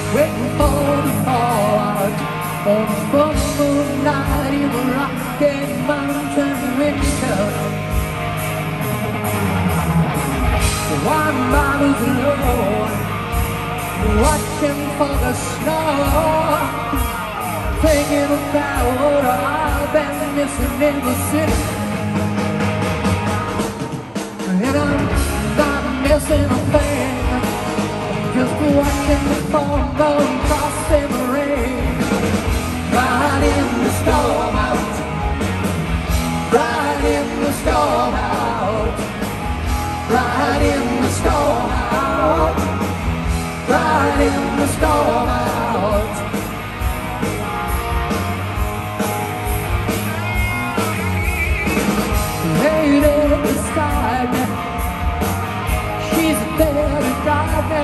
waiting for the fall on a full moonlight in the Rocky Mountain winter. One bottle's low, watching for the snow, thinking about what I've been missing in the city. And I'm not missing a thing, just watching the foremoon crossing the rain, riding the storm out, riding the storm out, riding the storm out, riding the storm out. Lady beside me, she's there to guide me.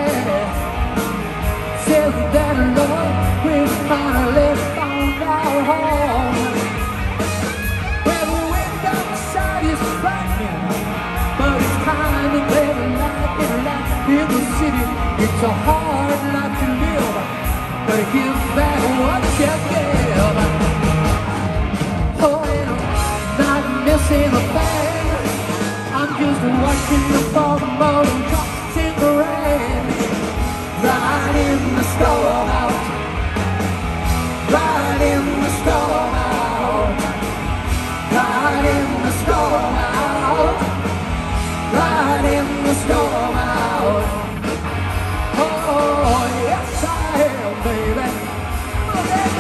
Says that love we finally found our home. Well, the wind outside is frightening, but it's kind of better like it like in the city. It's a hard life to live, but give back what you give. Oh, and I'm not missing a thing, I'm just watching the fall of morning drops in the rain, riding the storm out, riding the storm out, riding the storm out, riding the storm out. Oh, yes I am, baby. Okay.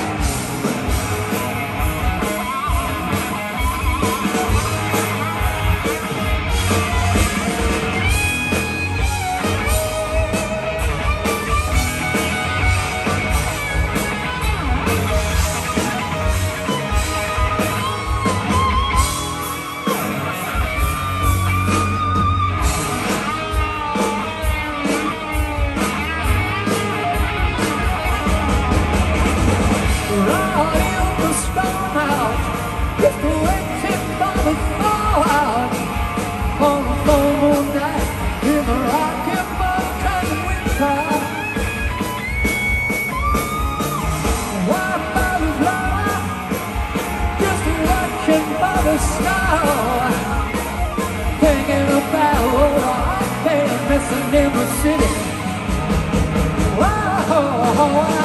Just waiting for the fall out on a full moon night in the Rocky Mountain winter. While I was low, just watching for the snow, thinking about what I've been missing in the city. Whoa,